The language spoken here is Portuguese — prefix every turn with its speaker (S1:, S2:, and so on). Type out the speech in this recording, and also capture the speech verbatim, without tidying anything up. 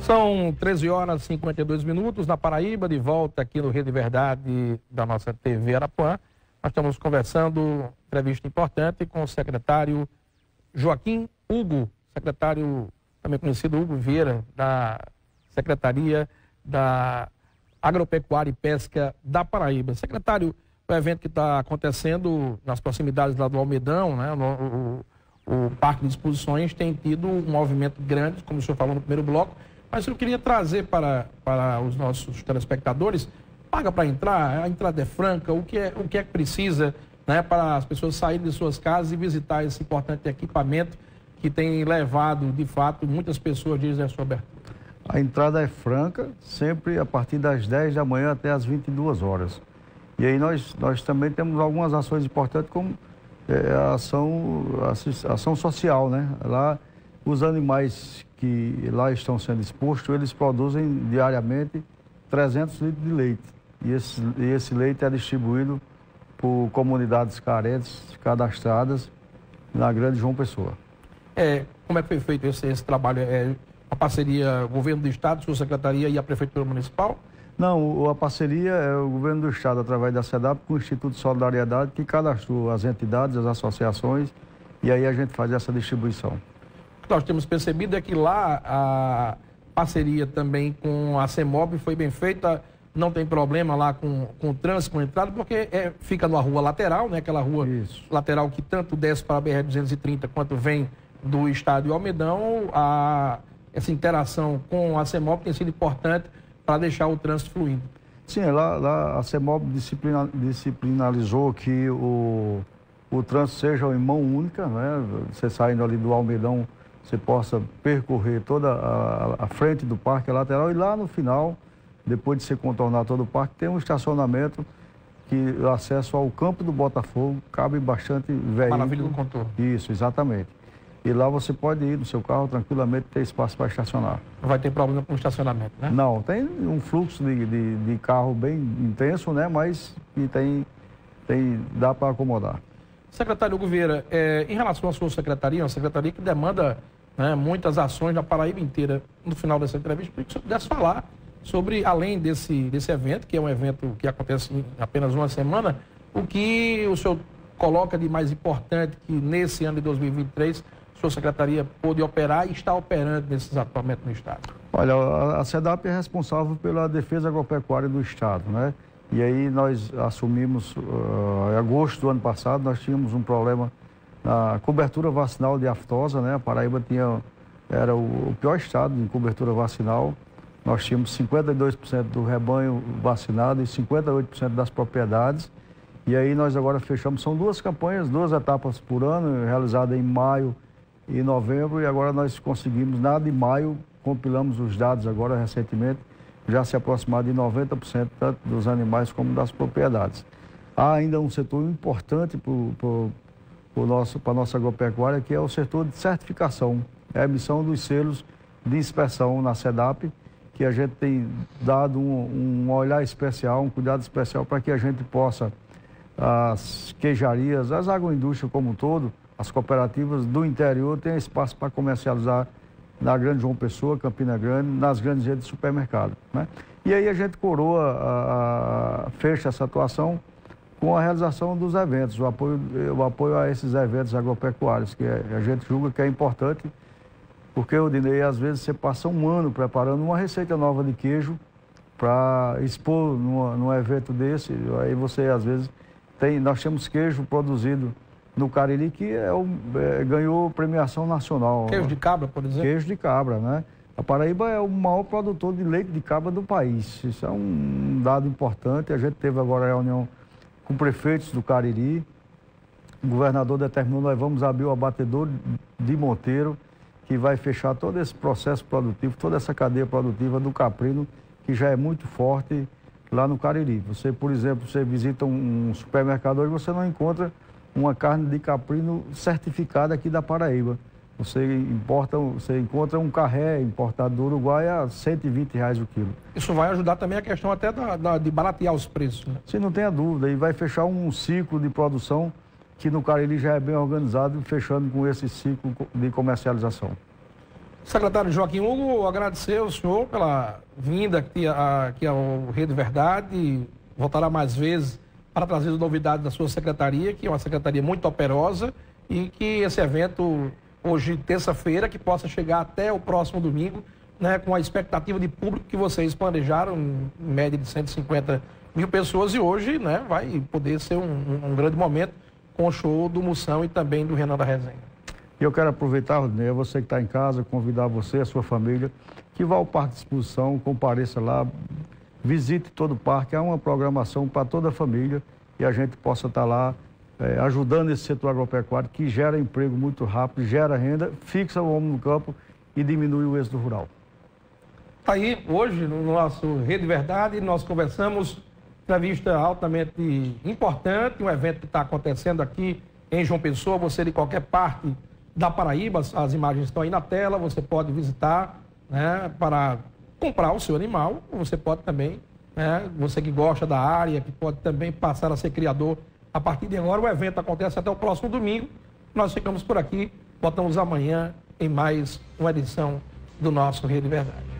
S1: São treze horas e cinquenta e dois minutos na Paraíba, de volta aqui no Rede Verdade da nossa T V Arapuã. Nós estamos conversando, entrevista importante, com o secretário Joaquim Hugo, secretário também conhecido Hugo Vieira, da Secretaria da Agropecuária e Pesca da Paraíba. Secretário, o evento que está acontecendo nas proximidades lá do Almedão, né, no, o, o Parque de Exposições, tem tido um movimento grande, como o senhor falou no primeiro bloco, mas eu queria trazer para, para os nossos telespectadores, paga para entrar, a entrada é franca, o que é, o que é que precisa, né, para as pessoas saírem de suas casas e visitar esse importante equipamento que tem levado, de fato, muitas pessoas desde a sua abertura.
S2: A entrada é franca, sempre a partir das dez da manhã até as vinte e duas horas. E aí nós, nós também temos algumas ações importantes, como é, a ação, a ação social, né? Lá, os animais que lá estão sendo expostos, eles produzem diariamente trezentos litros de leite. E esse, e esse leite é distribuído por comunidades carentes, cadastradas na Grande João Pessoa.
S1: É, como é que foi feito esse, esse trabalho? É a parceria governo do Estado, sua secretaria e a Prefeitura Municipal?
S2: Não, a parceria é o governo do Estado, através da SEDAP, com o Instituto de Solidariedade, que cadastrou as entidades, as associações, e aí a gente faz essa distribuição.
S1: O que nós temos percebido é que lá a parceria também com a CEMOB foi bem feita, não tem problema lá com, com o trânsito, com a entrada, porque é, fica numa rua lateral, né? Aquela rua Isso. lateral que tanto desce para a B R duzentos e trinta quanto vem do estádio Almedão. A, essa interação com a CEMOB tem sido importante para deixar o trânsito fluindo.
S2: Sim, lá, lá a CEMOB disciplina, disciplinalizou que o, o trânsito seja em mão única, né? Você saindo ali do Almedão, você possa percorrer toda a, a frente do parque, a lateral, e lá no final, depois de você contornar todo o parque, tem um estacionamento que o acesso ao campo do Botafogo cabe bastante veículo.
S1: Maravilha do contorno.
S2: Isso, exatamente. E lá você pode ir no seu carro tranquilamente, ter espaço para estacionar.
S1: Não vai ter problema com o estacionamento, né?
S2: Não, tem um fluxo de, de, de carro bem intenso, né? Mas que tem, tem, dá para acomodar.
S1: Secretário Hugo Vieira, é, em relação à sua secretaria, uma secretaria que demanda, né, muitas ações na Paraíba inteira, no final dessa entrevista, eu queria que você pudesse falar sobre, além desse, desse evento, que é um evento que acontece em apenas uma semana, o que o senhor coloca de mais importante que nesse ano de dois mil e vinte e três sua secretaria pôde operar e está operando nesses atualmente no Estado?
S2: Olha, a, a SEDAP é responsável pela defesa agropecuária do Estado, né? E aí nós assumimos, uh, em agosto do ano passado, nós tínhamos um problema na cobertura vacinal de aftosa, né? A Paraíba tinha, era o, o pior estado em cobertura vacinal. Nós tínhamos cinquenta e dois por cento do rebanho vacinado e cinquenta e oito por cento das propriedades. E aí nós agora fechamos, são duas campanhas, duas etapas por ano, realizadas em maio e novembro, e agora nós conseguimos, nada de maio, compilamos os dados agora recentemente, já se aproximar de noventa por cento tanto dos animais como das propriedades. Há ainda um setor importante para a nossa agropecuária, que é o setor de certificação, é a emissão dos selos de inspeção na SEDAP, que a gente tem dado um, um olhar especial, um cuidado especial para que a gente possa, as queijarias, as agroindústrias como um todo, as cooperativas do interior tenham espaço para comercializar na Grande João Pessoa, Campina Grande, nas grandes redes de supermercado, né? E aí a gente coroa, a, a, fecha essa atuação com a realização dos eventos, o apoio, o apoio a esses eventos agropecuários, que a gente julga que é importante, porque, Odinei, às vezes você passa um ano preparando uma receita nova de queijo para expor numa, num evento desse, aí você, às vezes, tem, nós temos queijo produzido no Cariri, que é o, é, ganhou premiação nacional.
S1: Queijo de cabra, por exemplo?
S2: Queijo de cabra, né? A Paraíba é o maior produtor de leite de cabra do país. Isso é um dado importante. A gente teve agora a reunião com prefeitos do Cariri. O governador determinou, nós vamos abrir o abatedor de Monteiro, que vai fechar todo esse processo produtivo, toda essa cadeia produtiva do caprino, que já é muito forte lá no Cariri. Você, por exemplo, você visita um supermercado hoje, você não encontra uma carne de caprino certificada aqui da Paraíba. Você importa, você encontra um carré importado do Uruguai a cento e vinte reais o quilo.
S1: Isso vai ajudar também a questão até da, da, de baratear os preços, né?
S2: Sim, não tenha dúvida. E vai fechar um ciclo de produção que no Cariri já é bem organizado, fechando com esse ciclo de comercialização.
S1: Secretário Joaquim Hugo, agradecer ao senhor pela vinda aqui, a, aqui ao Rede Verdade. Voltará mais vezes para trazer as novidades da sua secretaria, que é uma secretaria muito operosa, e que esse evento, hoje, terça-feira, que possa chegar até o próximo domingo, né, com a expectativa de público que vocês planejaram, em média de cento e cinquenta mil pessoas, e hoje, né, vai poder ser um, um, um grande momento com o show do Moção e também do Renan da Resenha.
S2: E eu quero aproveitar, Rodney, você que está em casa, convidar você e a sua família que vá ao Parque de Exposição, compareça lá, visite todo o parque. Há uma programação para toda a família e a gente possa estar lá é, ajudando esse setor agropecuário que gera emprego muito rápido, gera renda, fixa o homem no campo e diminui o êxodo rural.
S1: Está aí, hoje, no nosso Rede Verdade, nós conversamos, entrevista altamente importante, um evento que está acontecendo aqui em João Pessoa, você de qualquer parte da Paraíba, as imagens estão aí na tela, você pode visitar, né, para comprar o seu animal, você pode também, né, você que gosta da área, que pode também passar a ser criador a partir de agora. O evento acontece até o próximo domingo, nós ficamos por aqui, voltamos amanhã em mais uma edição do nosso Rede Verdade.